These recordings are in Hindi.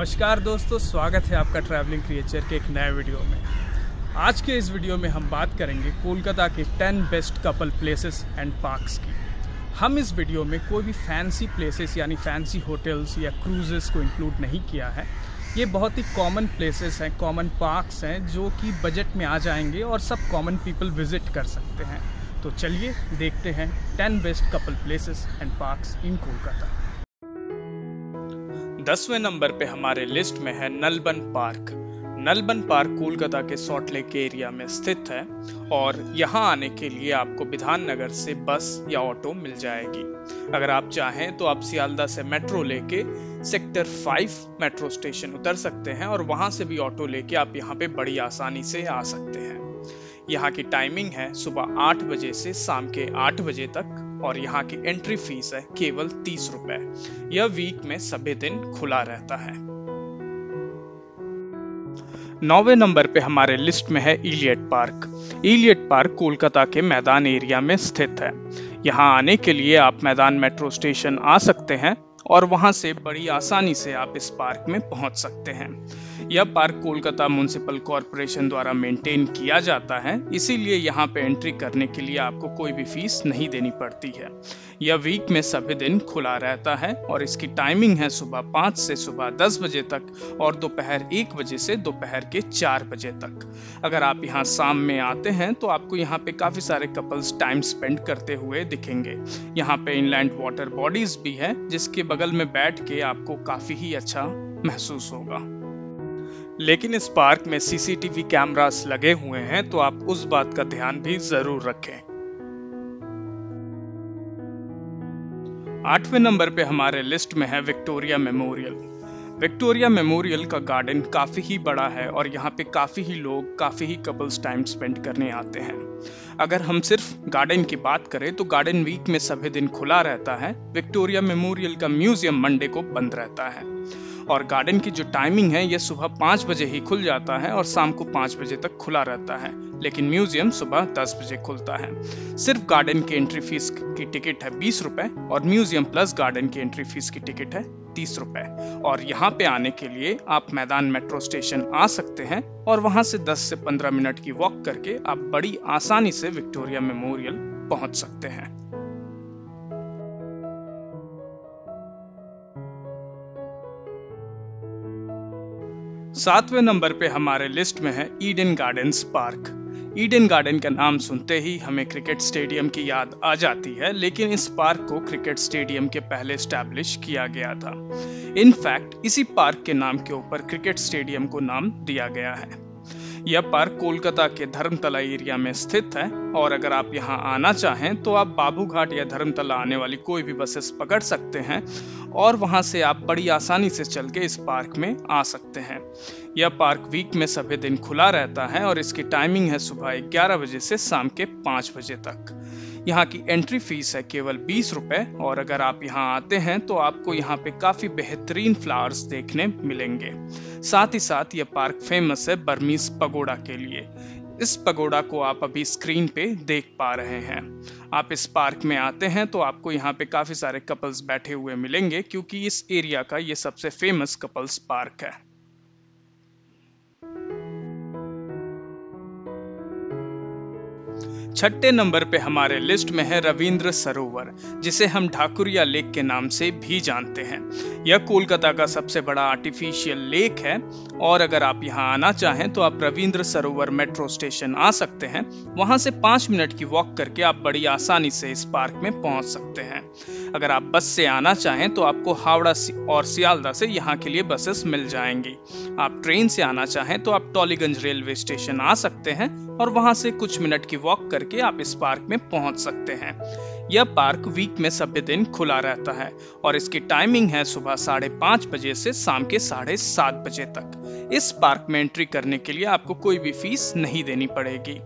नमस्कार दोस्तों, स्वागत है आपका ट्रैवलिंग क्रिएचर के एक नए वीडियो में। आज के इस वीडियो में हम बात करेंगे कोलकाता के 10 best couple places and parks की। हम इस वीडियो में कोई भी फैंसी प्लेसेस यानी फैंसी होटल्स या क्रूजेस को इंक्लूड नहीं किया है। ये बहुत ही कॉमन प्लेसेस हैं, कॉमन पार्क्स हैं जो कि बजट में आ जाएंगे और सब कॉमन पीपल विजिट कर सकते हैं। तो चलिए देखते हैं 10 best couple places and parks in Kolkata. 10वें नंबर पे हमारे लिस्ट में है नलबन पार्क। नलबन पार्क कोलकाता के सॉल्ट लेक एरिया में स्थित है और यहाँ आने के लिए आपको विधान नगर से बस या ऑटो मिल जाएगी। अगर आप चाहें तो आप सियालदा से मेट्रो लेके सेक्टर 5 मेट्रो स्टेशन उतर सकते हैं और वहां से भी ऑटो लेके आप यहाँ पे बड़ी आसानी से आ सकते हैं। यहाँ की टाइमिंग है सुबह 8 बजे से शाम के 8 बजे तक और यहाँ की एंट्री फीस है केवल 30 रुपए। यह वीक में सभी दिन खुला रहता है। 9वें नंबर पे हमारे लिस्ट में है Elliot park. Elliot park Kolkata के मैदान एरिया में स्थित है। यहाँ आने के लिए आप मैदान मेट्रो स्टेशन आ सकते हैं और वहां से बड़ी आसानी से आप इस पार्क में पहुंच सकते हैं। यह पार्क कोलकाता म्युनिसिपल कॉरपोरेशन द्वारा मेंटेन किया जाता है, इसीलिए यहाँ पे एंट्री करने के लिए आपको कोई भी फीस नहीं देनी पड़ती है। यह वीक में सभी दिन खुला रहता है और इसकी टाइमिंग है सुबह 5 से सुबह 10 बजे तक और दोपहर 1 बजे से दोपहर के 4 बजे तक। अगर आप यहाँ शाम में आते हैं तो आपको यहाँ पे काफी सारे कपल्स टाइम स्पेंड करते हुए दिखेंगे। यहाँ पे इनलैंड वाटर बॉडीज भी है जिसके बगल में बैठ के आपको काफी ही अच्छा महसूस होगा। लेकिन इस पार्क में सीसीटीवी कैमरास लगे हुए हैं तो आप उस बात का ध्यान भी जरूर रखें। 8वें नंबर पे हमारे लिस्ट में है विक्टोरिया मेमोरियल। विक्टोरिया मेमोरियल का गार्डन काफी ही बड़ा है और यहाँ पे काफी ही लोग, काफी ही कपल्स टाइम स्पेंड करने आते हैं। अगर हम सिर्फ गार्डन की बात करें तो गार्डन वीक में सभी दिन खुला रहता है। विक्टोरिया मेमोरियल का म्यूजियम मंडे को बंद रहता है और गार्डन की जो टाइमिंग है ये सुबह 5 बजे ही खुल जाता है और शाम को 5 बजे तक खुला रहता है, लेकिन म्यूजियम सुबह 10 बजे खुलता है। सिर्फ गार्डन की एंट्री फीस की टिकट है 20 रुपए और म्यूजियम प्लस गार्डन की एंट्री फीस की टिकट है 30 रुपए। और यहाँ पे आने के लिए आप मैदान मेट्रो स्टेशन आ सकते हैं और वहां से 10 से 15 मिनट की वॉक करके आप बड़ी आसानी से विक्टोरिया मेमोरियल पहुंच सकते हैं। सातवें नंबर पे हमारे लिस्ट में है Eden Gardens park. Eden Garden का नाम सुनते ही हमें क्रिकेट स्टेडियम की याद आ जाती है, लेकिन इस पार्क को क्रिकेट स्टेडियम के पहले स्टैब्लिश किया गया था। इनफैक्ट इसी पार्क के नाम के ऊपर क्रिकेट स्टेडियम को नाम दिया गया है। यह पार्क कोलकाता के धर्मतला एरिया में स्थित है और अगर आप यहां आना चाहें तो आप बाबूघाट या धर्मतला आने वाली कोई भी बसेस पकड़ सकते हैं और वहां से आप बड़ी आसानी से चल के इस पार्क में आ सकते हैं। यह पार्क वीक में सभी दिन खुला रहता है और इसकी टाइमिंग है सुबह 11 बजे से शाम के 5 बजे तक। यहाँ की एंट्री फीस है केवल 20 रुपए और अगर आप यहाँ आते हैं तो आपको यहाँ पे काफी बेहतरीन फ्लावर्स देखने मिलेंगे। साथ ही साथ यह पार्क फेमस है बर्मीज पगोड़ा के लिए। इस पगोड़ा को आप अभी स्क्रीन पे देख पा रहे हैं। आप इस पार्क में आते हैं तो आपको यहाँ पे काफी सारे कपल्स बैठे हुए मिलेंगे क्योंकि इस एरिया का ये सबसे फेमस कपल्स पार्क है। 6ठे नंबर पे हमारे लिस्ट में है रविंद्र सरोवर, जिसे हम ढाकुरिया लेक के नाम से भी जानते हैं। यह कोलकाता का सबसे बड़ा आर्टिफिशियल लेक है और अगर आप यहाँ आना चाहें तो आप रविंद्र सरोवर मेट्रो स्टेशन आ सकते हैं। वहां से 5 मिनट की वॉक करके आप बड़ी आसानी से इस पार्क में पहुंच सकते हैं। अगर आप बस से आना चाहें तो आपको हावड़ा और सियालदा से यहाँ के लिए बसेस मिल जाएंगी। आप ट्रेन से आना चाहें तो आप टॉलीगंज रेलवे स्टेशन आ सकते हैं और वहां से कुछ मिनट की वॉक करके आप इस पार्क में पहुंच सकते हैं। यह पार्क वीक में सभी दिन खुला रहता है और इसकी टाइमिंग है सुबह 5:30 बजे से शाम के 7:30 बजे तक। इस पार्क में एंट्री करने के लिए आपको कोई भी फीस नहीं देनी पड़ेगी।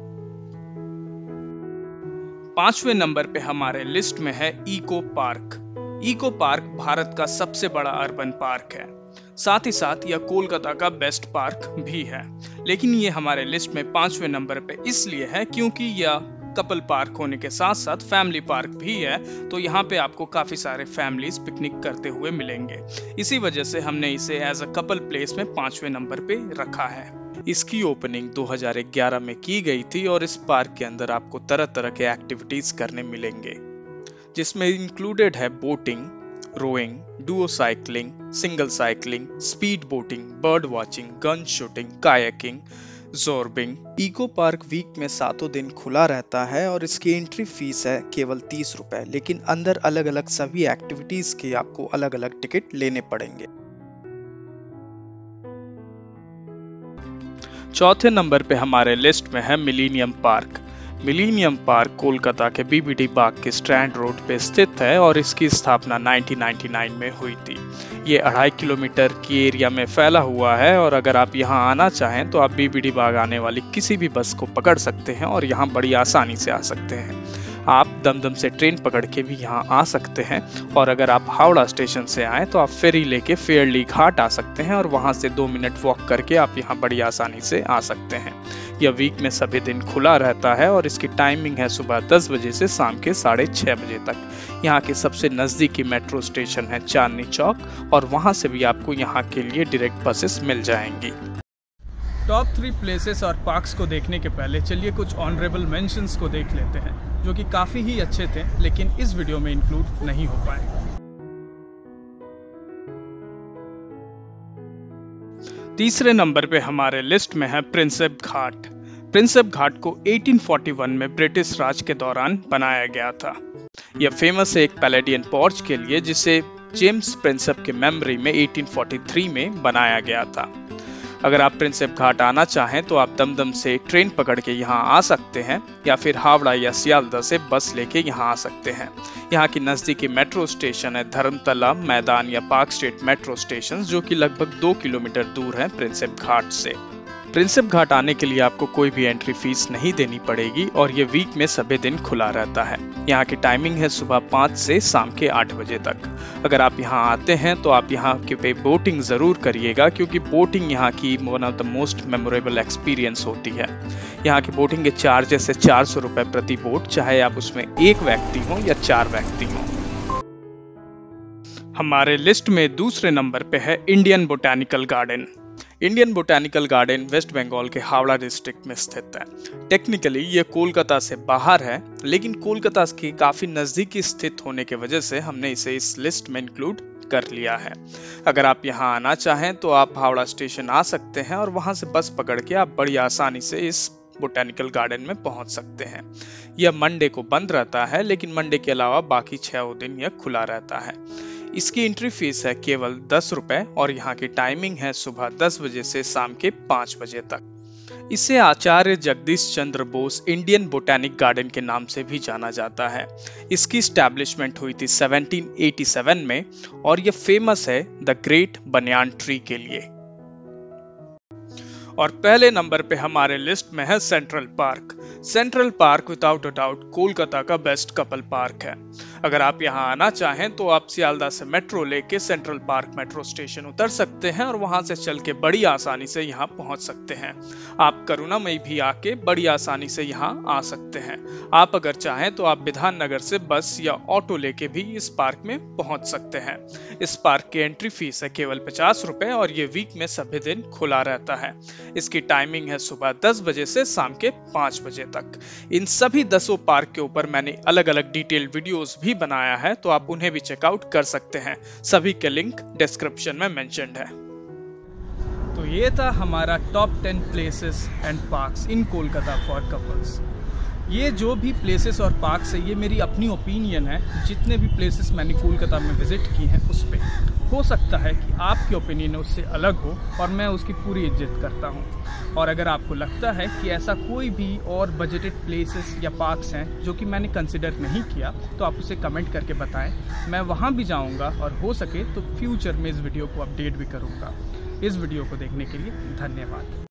5वें नंबर पे हमारे लिस्ट में है eco park. Eco park Bharat का सबसे बड़ा अर्बन पार्क है। साथ ही साथ यह कोलकाता का बेस्ट पार्क भी है, लेकिन ये हमारे लिस्ट में 5वें नंबर पे इसलिए है क्योंकि यह कपल पार्क होने के साथ साथ फैमिली पार्क भी है, तो यहाँ पे आपको काफी सारे फैमिलीज पिकनिक करते हुए मिलेंगे। इसी वजह से हमने इसे एज अ कपल प्लेस में 5वें नंबर पे रखा है। इसकी ओपनिंग 2011 में की गई थी और इस पार्क के अंदर आपको तरह तरह के एक्टिविटीज करने मिलेंगे, जिसमें इंक्लूडेड है boating, rowing, duo cycling, single cycling, speed boating, bird watching, gun shooting, kayaking, zorbing. Eco park week में 7 दिन खुला रहता है और इसकी एंट्री फीस है केवल 30 रुपए, लेकिन अंदर अलग अलग सभी एक्टिविटीज के आपको अलग अलग टिकट लेने पड़ेंगे। चौथे नंबर पे हमारे लिस्ट में है millennium park. Millennium park Kolkata के बीबीडी बाग के स्ट्रैंड रोड पे स्थित है और इसकी स्थापना 1999 में हुई थी। ये 2.5 किलोमीटर की एरिया में फैला हुआ है और अगर आप यहाँ आना चाहें तो आप बीबीडी बाग आने वाली किसी भी बस को पकड़ सकते हैं और यहाँ बड़ी आसानी से आ सकते हैं। आप दमदम से ट्रेन पकड़ के भी यहाँ आ सकते हैं और अगर आप हावड़ा स्टेशन से आए तो आप फेरी लेके फेयरली घाट आ सकते हैं और वहाँ से 2 मिनट वॉक करके आप यहाँ बड़ी आसानी से आ सकते हैं। यह वीक में सभी दिन खुला रहता है और इसकी टाइमिंग है सुबह 10 बजे से शाम के 6:30 बजे तक। यहाँ के सबसे नज़दीकी मेट्रो स्टेशन है चांदनी चौक और वहाँ से भी आपको यहाँ के लिए डायरेक्ट बसेस मिल जाएंगी। टॉप 3 प्लेसेस और पार्क्स को देखने के पहले चलिए कुछ ऑनरेबल मेंशंस को देख लेते हैं, जो कि काफ़ी ही अच्छे थे लेकिन इस वीडियो में इंक्लूड नहीं हो पाए। तीसरे नंबर पे हमारे लिस्ट में है प्रिंसेप घाट। प्रिंसेप घाट को 1841 में ब्रिटिश राज के दौरान बनाया गया था। यह फेमस है एक पैलेडियन पोर्च के लिए जिसे जेम्स प्रिंसेप के मेमोरी में 1843 में बनाया गया था। अगर आप प्रिंसेप घाट आना चाहें तो आप दमदम से ट्रेन पकड़ के यहाँ आ सकते हैं या फिर हावड़ा या सियालदह से बस लेके यहाँ आ सकते हैं। यहाँ की नज़दीकी मेट्रो स्टेशन है धर्मतला, मैदान या पार्क स्ट्रीट मेट्रो स्टेशन, जो कि लगभग 2 किलोमीटर दूर है प्रिंसेप घाट से। प्रिंसेप घाट आने के लिए आपको कोई भी एंट्री फीस नहीं देनी पड़ेगी और ये वीक में सभी दिन खुला रहता है। यहाँ की टाइमिंग है सुबह 5 से शाम के 8 बजे तक। अगर आप यहाँ आते हैं तो आप यहाँ के बोटिंग ज़रूर करिएगा, क्योंकि बोटिंग यहाँ की one of the most memorable experience होती है। यहाँ की बोटिंग के चार्जेस है 400 रुपये प्रति बोट, चाहे आप उसमें 1 व्यक्ति हो या 4 व्यक्ति हो। हमारे लिस्ट में दूसरे नंबर पे है Indian botanical garden. Indian botanical garden West Bengal के हावड़ा डिस्ट्रिक्ट में स्थित है। टेक्निकली ये कोलकाता से बाहर है, लेकिन कोलकाता के काफी नजदीकी स्थित होने की वजह से हमने इसे इस लिस्ट में इंक्लूड कर लिया है। अगर आप यहाँ आना चाहें तो आप हावड़ा स्टेशन आ सकते हैं और वहां से बस पकड़ के आप बड़ी आसानी से इस बोटैनिकल गार्डन में पहुंच सकते हैं। यह मंडे को बंद रहता है, लेकिन मंडे के अलावा बाकी 6 दिन यह खुला रहता है। इसकी एंट्री फीस है केवल 10 रुपए और यहाँ की टाइमिंग है सुबह 10 बजे से शाम के 5 बजे तक। इसे Acharya Jagadish Chandra Bose Indian botanic garden के नाम से भी जाना जाता है। इसकी स्टैब्लिशमेंट हुई थी 1787 में और यह फेमस है द ग्रेट बनियान ट्री के लिए। और पहले नंबर पे हमारे लिस्ट में है central park. Central park without a doubt Kolkata का बेस्ट कपल पार्क है। अगर आप यहाँ आना चाहें तो आप सियालदह से मेट्रो लेके सेंट्रल पार्क मेट्रो स्टेशन उतर सकते हैं और वहां से चल के बड़ी आसानी से यहाँ पहुंच सकते हैं। आप करुणामयी भी आके बड़ी आसानी से यहाँ आ सकते हैं। आप अगर चाहें तो आप विधान नगर से बस या ऑटो लेके भी इस पार्क में पहुंच सकते हैं। इस पार्क की एंट्री फीस है केवल 50 रुपए और ये वीक में सभी दिन खुला रहता है। इसकी टाइमिंग है सुबह 10 बजे से शाम के 5 बजे तक। इन सभी 10 पार्क के ऊपर मैंने अलग अलग डिटेल वीडियोस भी बनाया है, तो आप उन्हें भी चेकआउट कर सकते हैं। सभी के लिंक डिस्क्रिप्शन में मेंशन्ड है। तो ये था हमारा top 10 places and parks in Kolkata for couples. ये जो भी प्लेसेस और पार्क्स है ये मेरी अपनी ओपिनियन है। जितने भी प्लेसेस मैंने कोलकाता में विजिट की हैं उस पे हो सकता है कि आपकी ओपिनियन उससे अलग हो और मैं उसकी पूरी इज्जत करता हूँ। और अगर आपको लगता है कि ऐसा कोई भी और बजटेड प्लेसेस या पार्क्स हैं जो कि मैंने कंसिडर नहीं किया, तो आप उसे कमेंट करके बताएं। मैं वहाँ भी जाऊँगा और हो सके तो फ्यूचर में इस वीडियो को अपडेट भी करूँगा। इस वीडियो को देखने के लिए धन्यवाद।